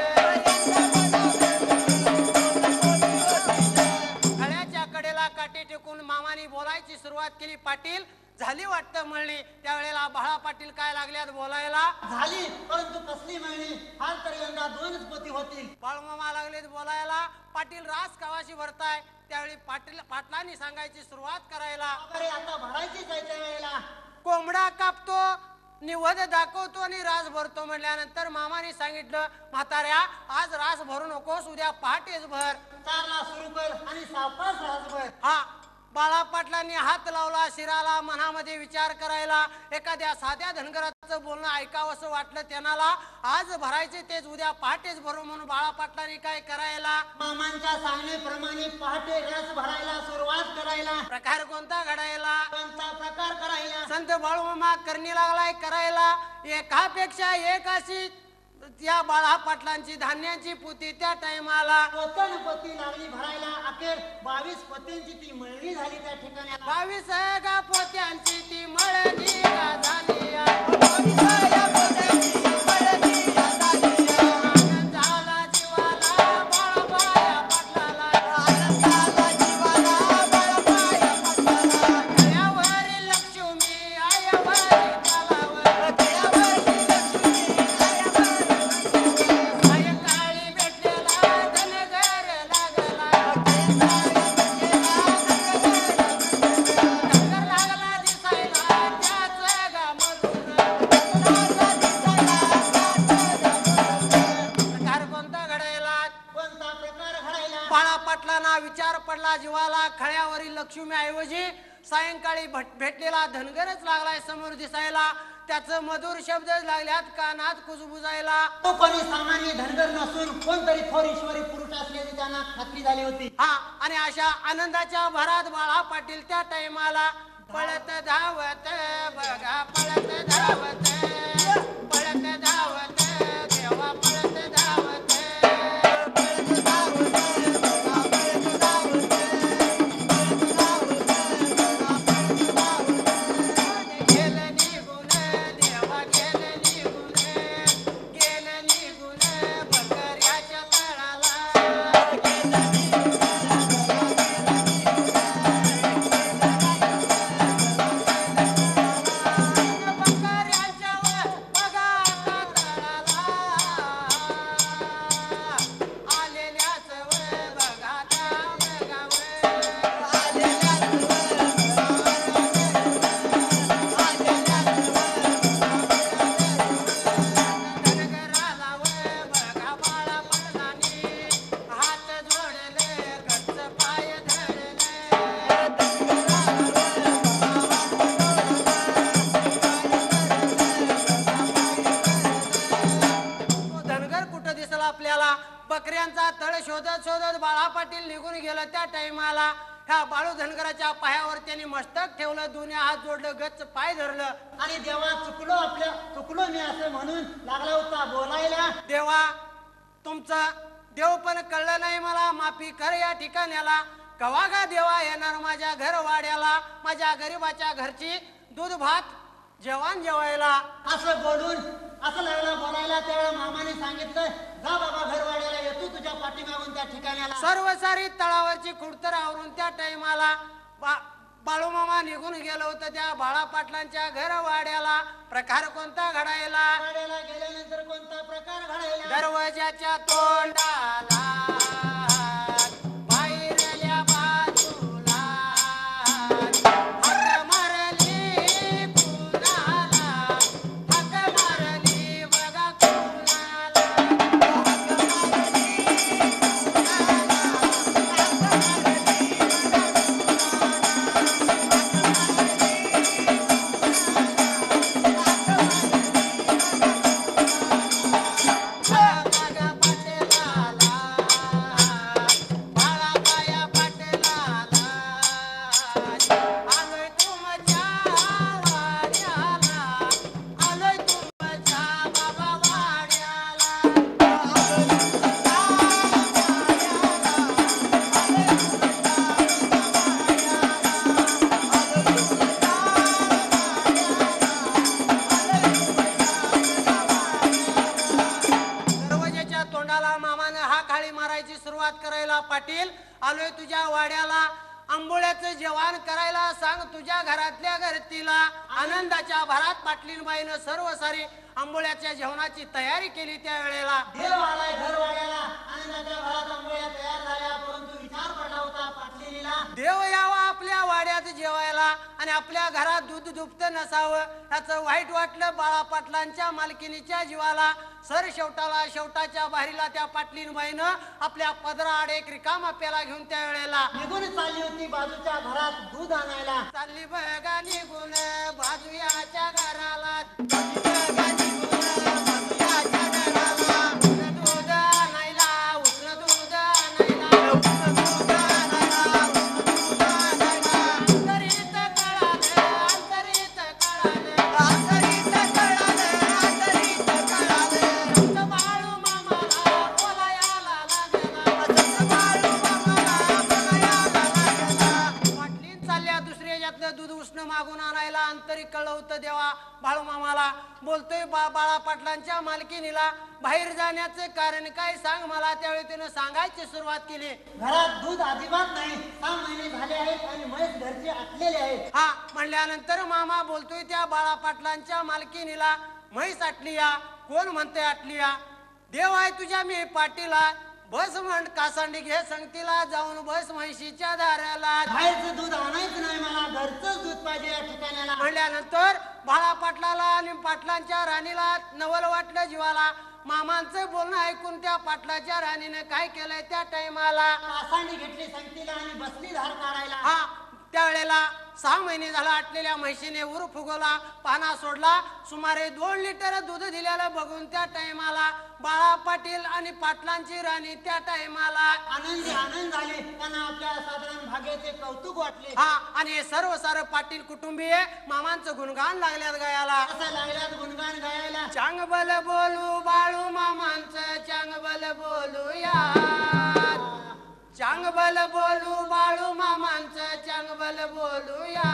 खळ्याच्या कडेला काठी टेकून मामानी बोलायची सुरुवात केली. पाटील झाली वाटतं मळणी. त्यावेळेला बाळा पाटील काय लागल्यात बोलायला. झाली परंतु कसली मळणी. हाल तर यंदा दोनच पोती होतील. बाळमामा लागलेत बोलायला. पाटील रास कवाशी भरताय. त्यावेळी पाटील पाटलांनी सांगायची सुरुवात करायला. अरे आता भरायची जायच्या वेळेला कोंबडा कापतो निवद दाखवतो आणि रास भरतो म्हटल्यानंतर मामाने सांगितलं म्हाताऱ्या आज रास भरू नकोस उद्या पहाटेच भर. चारला सुरू कर आणि सावकाश रासभर. हा बाळा पाटलांनी हात लावला शिराला. मनामध्ये विचार करायला. एखाद्या साध्या धनगराचं बोलणं ऐकावंसं वाटलं त्यांना. आज भरायचे तेच उद्या पहाटेच भरू म्हणून बाळा पाटलांनी काय करायला. मामांच्या सांगण्याप्रमाणे पहाटे रस भरायला सुरुवात करायला. प्रकार कोणता घडायला. कोणता प्रकार करायला. संत बाळूमामा करणी लागलाय करायला. एकापेक्षा एक अशी त्या बाळा पाटलांची धान्याची पोती त्या टाइमाला पोतन पोती लागली भरायला. अखेर बावीस पोत्यांची ती मळणी झाली त्या ठिकाणी. बावीस गा पोत्यांची ती मळणी झाली. झाला जीवाला बाळाबाया पाटलाला. गळ्यावरील लक्ष्मी आयावरी तलावर. सायंकाळी भेटलेला धनगर लागला. धनगर लागला दिसायला त्याच गा मधुर. प्रकार कोणता घडायला. कोणता प्रकार घडायला. बाळा पाटलांना विचार पडला जीवाला. खळ्यावरील लक्ष्मी ऐवजी सायंकाळी भट- भेटलेला धनगरच लागलाय समोर दिसायला. त्याचं मधुर शब्द लागल्यात कानात कुजबुजायला. तो कोणी सामान्य धनगर नसून कोणतरी थोर ईश्वरी पुरुष असल्याची त्यांना खात्री झाली होती. हा आणि अशा आनंदाच्या भरात बाळा पाटील त्या टाइमाला पळत धावत बघा पळत धावत पळत धावत देवा पळत धावत. गेलं निघून देवा गेलं निघून गेलं निघून बकऱ्याच्या तळाला. बकऱ्याच्या वर बघा आता तळाला. आलेल्याच वर बघा त्या गावावर. धनगराला वर बघा बाळा पाटलांनी हात जोडले गच्च पाय धरले. तो धनगर कुठं दिसला आपल्याला. बकऱ्यांचा तळ शोधत शोधत बाळा पाटील निघून गेला. त्या टाइमाला ह्या बाळू धनगराच्या पायावर त्यांनी मस्तक ठेवलं, दोन्ही हात जोडलं, गच्च पाय धरलं. आणि देवा चुकलो आपल्या चुकलो मी असं म्हणून लागला होता बोलायला. देवा तुमचं देव पण कळलं नाही मला, माफी कर या ठिकाण्याला. कवा गा देवा येणार माझ्या घर वाड्याला, माझ्या गरीबाच्या घरची दूध भात जेवण जेवायला. असं बोलून असं लागला बोलायला. त्यावेळेला मामाने सांगितलं जा बाबा घरवाड्याला, येतो तुझ्या पाठीमागून त्या ठिकाणाला. सर्व सारी तळावरची खुडतर आवरून त्या टाइमाला बा बाळू मामा निघून गेलो होतं त्या बाळा पाटलांच्या घर वाड्याला. प्रकार कोणता घडायला, वाड्याला गेल्यानंतर कोणता प्रकार घडायला. दरवाजाच्या तोंडाला बाहेरल्या बाजूला हाक मारली कुणाला, हाक मारली बघा कुणाला. सुरुवात करायला. पाटील आलोय तुझ्या वाड्याला, आंबोळ्याचं जेवण करायला सांग तुझ्या घरातल्या घरतीला. आनंदाच्या भरात पाटलीनबाईनं सर्व सारी आंबोळ्याच्या जेवणाची तयारी केली. त्या वेळेला देव आलाय घरवाड्याला, आनंदाच्या भरात आंबोळ्या तयार झाल्या. परंतु विचार पडला होता पाटलीला, देव यावा आपल्या वाड्यात जेवायला आणि आपल्या घरात दूध दुभत नसावं. त्याचं वाईट वाटलं बाळा पाटलांच्या मालकिनीच्या जीवाला. सर शेवटाला शेवटाच्या बाहेरीला त्या पाटलीनबाईनं आपल्या पदराआड एक रिकामा पेला घेऊन त्या वेळेला निघून चालली होती बाजूच्या घरात दूध आणायला. चालली बघा निघून बाजूयाच्या घराला, बघा निघून बाजूयाच्या घराला. उष्ण दूध आणायला, उष्ण दूध आणायला, उष्ण दूध आणायला, उष्ण दूध आणायला. अंतरीत कळालं, अंतरीत कळालं, अंतरीत कळालं, अंतरीत कळालं. असं बाळू मामाला बोलायला लागला, असं बाळू मामाला बोलायला लागला. पाटलीन चालल्या दुसऱ्या यातलं दूध उष्ण मागून आणायला. अंतरी कळवतं देवा बाळू मामाला. बोलतोय बा बाळा पाटलांच्या मालकीनीला, बाहेर जाण्याचं कारण काय सांग मला. त्यावेळी तिनं सांगायची सुरुवात केली. घरात दूध अजिबात नाही, सहा महिने झाले आहेत आणि म्हैस घरचे आटलेले आहेत. हा म्हणल्यानंतर मामा बोलतोय त्या बाळा पाटलांच्या मालकीनीला, म्हैस आटली या. कोण म्हणते आटली या? देव आहे तुझ्या मी पाटीला. बस म्हण कासांडी घे संगतीला, जाऊन बस म्हैशीच्या दाराला. बाहेरचं दूध आणायचं नाही मला, घरचंच दूध पाहिजे या ठिकाणाला. म्हणल्यानंतर बाळा पाटलाला आणि पाटलांच्या राणीला नवल वाटलं जीवाला. मामांचं बोलणं ऐकून त्या पाटलाच्या राणीने काय केलंय त्या टाइमाला कासांडी घेतली संगतीला आणि बसली धार काढायला. हा त्यावेळेला सहा महिने झाला आटलेल्या म्हैशीने उर फुगवला, पाना सोडला. सुमारे दोन लिटर दूध दिलेलं बघून त्या टाइमाला बाळा पाटील आणि पाटलांची राणी त्या टाइमाला आनंदी आनंद झाले. त्यांना आपल्या साधारण भाग्याचे कौतुक वाटले. हा आणि सर्व सारं पाटील कुटुंबीय मामांचं गुणगान लागल्यात गायाला. असं लागल्यात गुणगान गायला. चांगबल बोलू बाळू मामांचं, चांगबल बोलूया, चांगबल बोलू बाळू मामांचं, चांगबल बोलूया.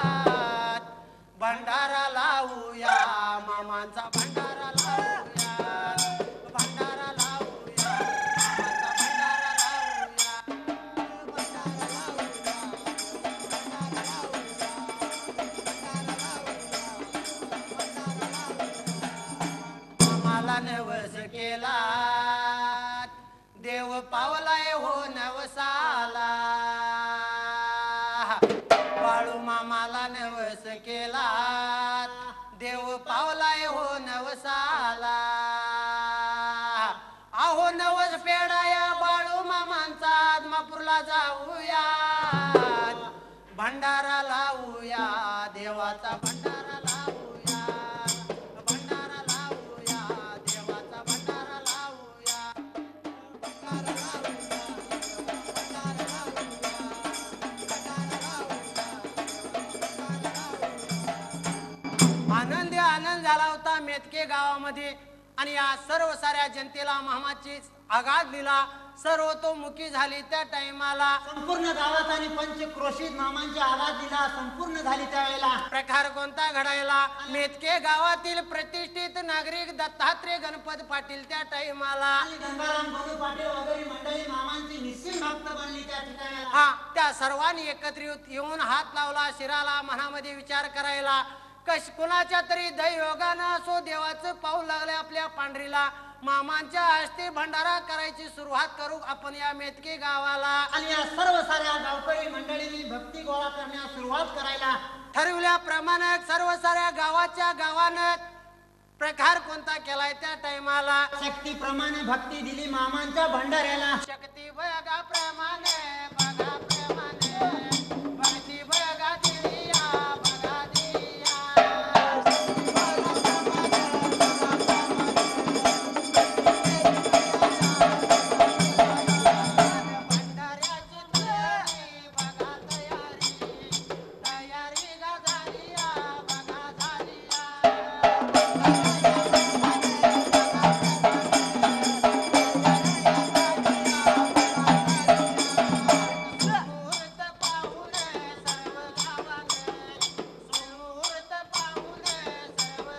भंडारा लावूया मामांचा, भंडारा लावूया, भंडारा लावूया, मामांचा भंडारा लावूया, भंडारा लावूया, भंडारा लावूया, भंडारा लावूया, भंडारा लावूया. मामाला नवस केला देव पावलाय हो नवसाला. बाळू मामाला नवस केला देव पावलाय हो नवसाला. आहो नवस पेडाया बाळू मामांचा, आदमापूरला जाऊया, भंडारा लावूया, देवाचा भंडारा लावूया, भंडारा लावूया, देवाचा भंडारा लावूया, भंडारा लावूया, भंडारा लावूया. आनंद झाला होता मेतके गावामध्ये आणि या सर्व साऱ्या जनतेला मामाची आघात दिला सर्वतोमुखी झाली त्या टाइमाला संपूर्ण गावात आणि पंचक्रोशीत मामांची आवाज दिला संपूर्ण झाली त्यावेळेला प्रकार कोणता घडायला मेतके गावातील प्रतिष्ठित नागरिक दत्तात्रय गणपत पाटील त्या टाइमाला आणि गंगाराम गोलू पाटील वगैरे मंडळी मामांची निश्चित भक्त बनली त्या ठिकाणी हा त्या सर्वांनी एकत्रित येऊन हात लावला शिराला मनामध्ये विचार करायला कश कुणाच्या तरी दैवयोगानं असो देवाचं पाऊल लागले आपल्या पांढरीला मामांच्या हस्ते भंडारा करायची सुरुवात करू आपण या मेतके गावाला आणि या सर्व साऱ्या गावकरी मंडळींनी भक्ती गोळा करण्यास सुरुवात करायला ठरवल्याप्रमाणे सर्व साऱ्या गावाच्या गावानं प्रकार कोणता केलाय त्या टाइमाला शक्तीप्रमाणे भक्ती दिली मामांच्या भंडाऱ्याला शक्ती बघा प्रमाणे बघा प्रमाणे भक्ती बघा दिया बघा दिया भंडाऱ्याची तयारी बघा तयारी तयारी गा झालिया बघा झालिया मुहूर्त पाहून सर्व गावाने सुमुहूर्त पाहून सर्व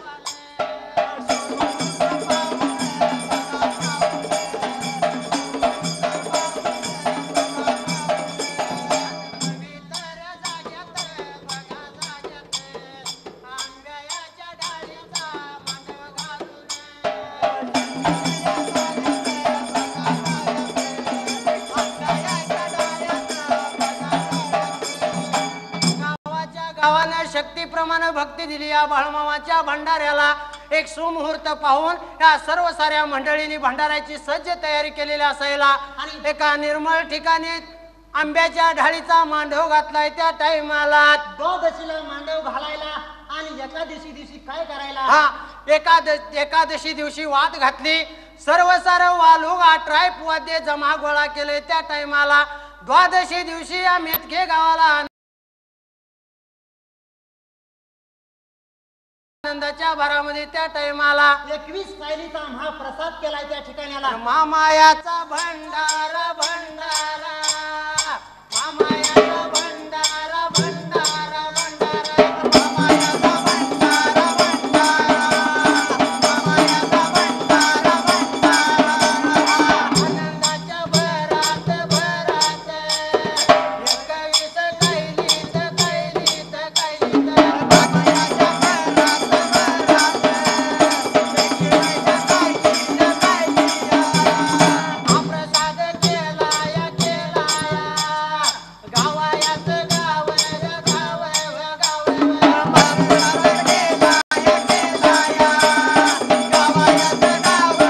गावाने पवित्र जाग्यात बघा जाग्यात आंब्याच्या डाळीचा मांडव घालून गावाच्या गावानं शक्तीप्रमाणे भक्ती दिली या बाळमामाच्या भंडाऱ्याला एक सुमुहूर्त पाहून या सर्व साऱ्या मंडळींनी भंडाऱ्याची सज्ज तयारी केलेली असायला आणि एका निर्मळ ठिकाणी आंब्याच्या ढाळीचा मांडव घातलाय त्या टाइमाला द्वादशीला मांडव घालायला आणि एकादशी दिवशी काय करायला हा एकादश एकादशी दिवशी वाद घातली सर्व सार वालूग अठराय वाद्य जमा गोळा केले त्या टाइमाला द्वादशी दिवशी या मेतके गावाला आनंदाच्या भरामध्ये त्या टाइमाला एकवीस पायलीचा महाप्रसाद केलाय त्या ठिकाणाला मामायाचा भंडारा भंडारा मामायाचा भंडारा भंडारा भंडारा मामायाचा भंडारा भंडारा मामायाचा भंडारा भंडारा आनंदाच्या भरात भरात एकवीस कैलीत कैलीत कैलीत मामायाच्या महाप्रसाद केलाया केलाया गावायाच गाव गाव गाव महाप्रसाद केलाया केलाया गावायाच गाव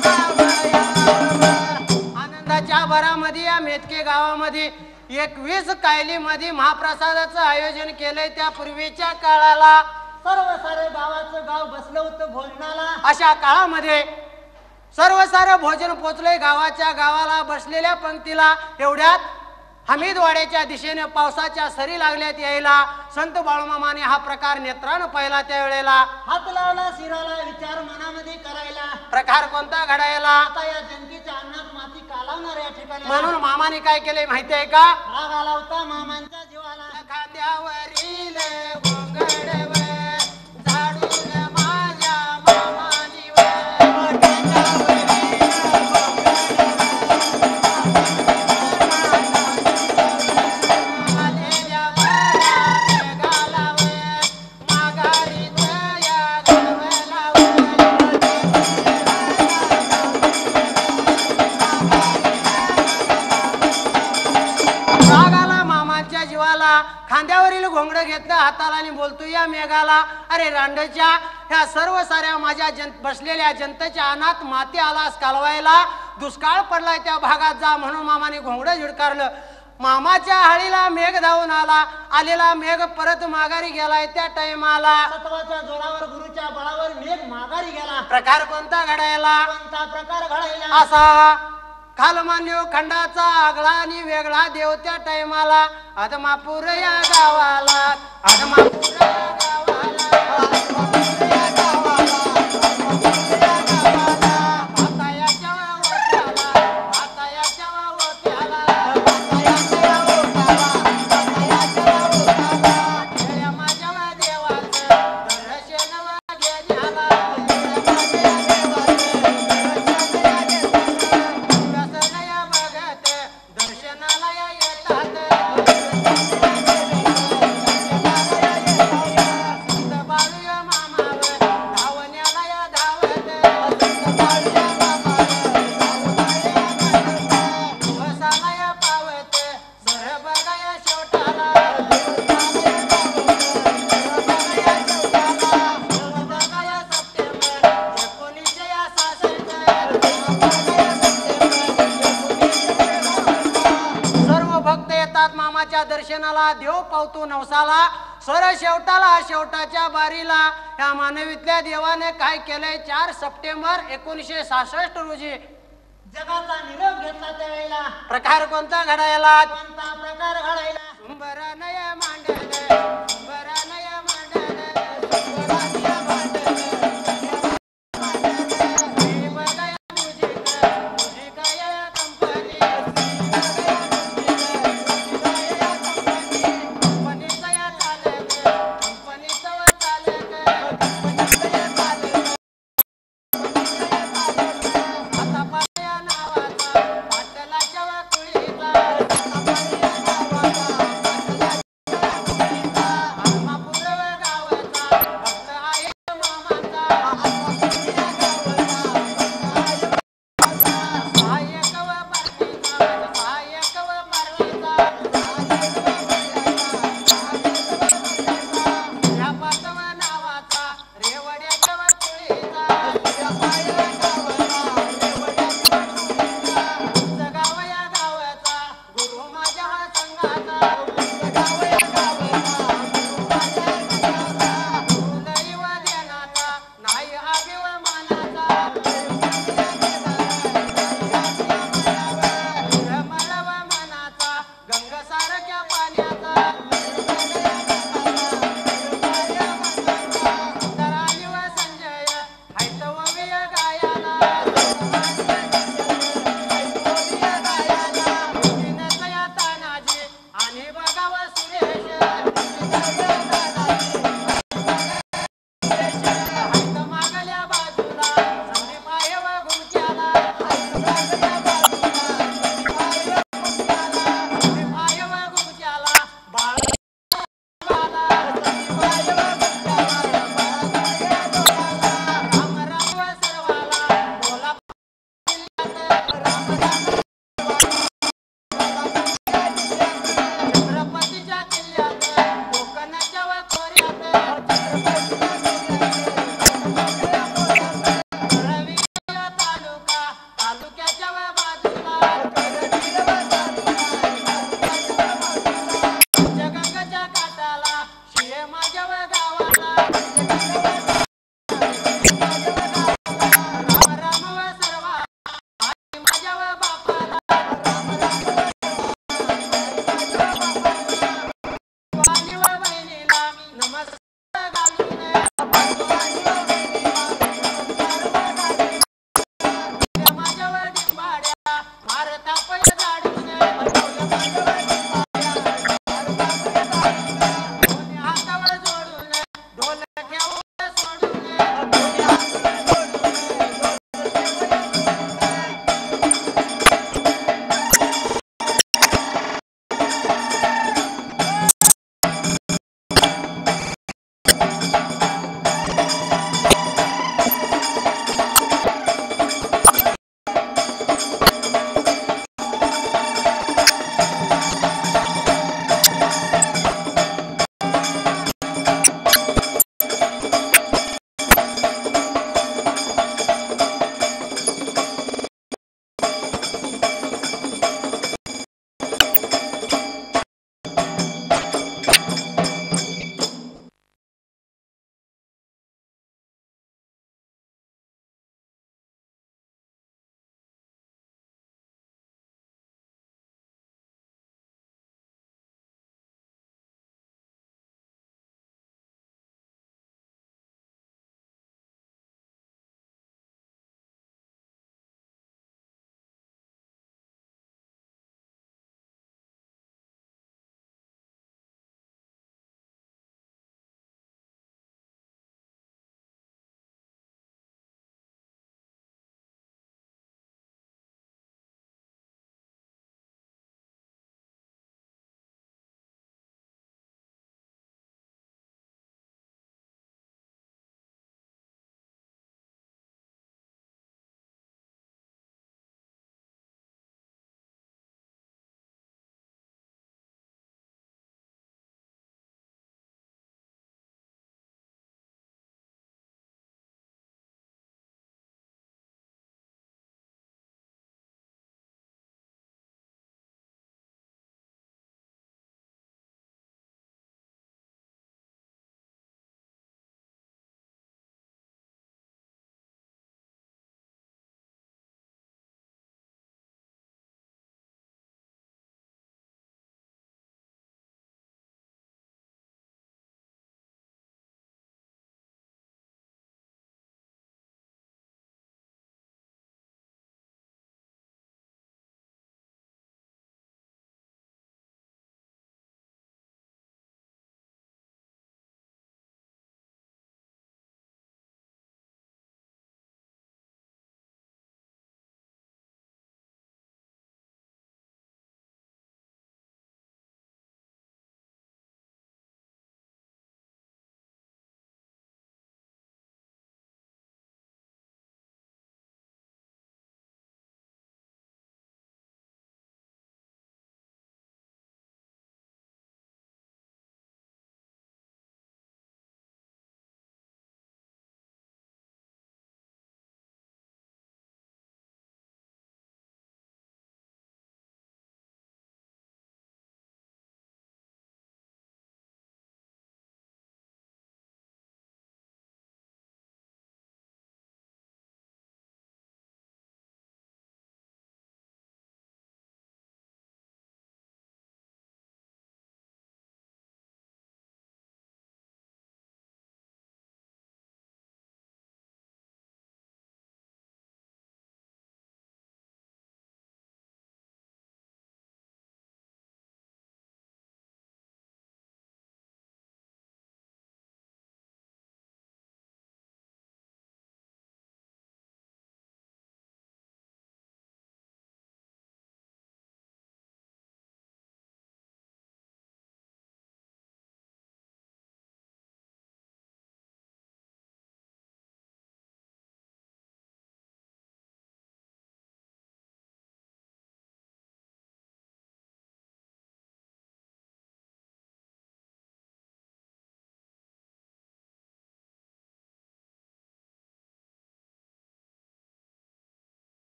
गाव आनंदाच्या भरामध्ये या मेतके गावामध्ये एकवीस कायलीमध्ये महाप्रसादाचं आयोजन केलंय त्या पूर्वीच्या काळाला सर्व सारे गावाचं गाव बसलं होतं भोजनाला अशा काळामध्ये सर्व सारं भोजन पोचलंय गावाच्या गावाला बसलेल्या पंक्तीला एवढ्यात हमीदवाड्याच्या दिशेने पावसाच्या सरी लागल्यात यायला संत बाळूमामाने हा प्रकार नेत्रानं पाहिला त्या वेळेला हात लावला शिराला विचार मनामध्ये करायला प्रकार कोणता घडायला आता या जनतेच्या अन्नात माती कालावणार या ठिकाणी म्हणून मामाने काय केले माहितीये का राग आला होता मामांच्या जीवाला खांद्यावरील घोंगडवर झाडून माझ्या मामानी वर आलेल्या बऱ्या गालावर माघारीत या गडवलावर रागाला मामाच्या जीवाला खांद्यावरील घोंगड घेतलं हाताला आणि बोलतो या मेघाला अरे रांडच्या ह्या सर्व साऱ्या माझ्या जन बसलेल्या जनतेच्या अनाथ माती आलास कालवायला दुष्काळ पडलाय त्या भागात जा म्हणून मामाने घोंगड झिडकारलं मामाच्या हाळीला मेघ धावून आला आलेला मेघ परत माघारी गेलाय त्या टाइमाला तत्वाच्या जोरावर गुरुच्या बळावर मेघ माघारी गेला प्रकार कोणता घडायला कोणता प्रकार घडायला असा खालमान्य खंडाचा आगळा आणि वेगळा देव त्या टाइमाला आदमापूर या गावाला आदमापूर या गावाला दर्शनाला देव पावतो नवसाला स्वर शेवटाला शेवटाच्या बारीला या मानवीतल्या देवाने काय केलंय चार सप्टेंबर एकोणीसशे सहासष्ट रोजी जगाचा निरोप घेतला त्यावेळेला प्रकार कोणता घडायला कोणता प्रकार घडायला बरा नय मांडले बरा नय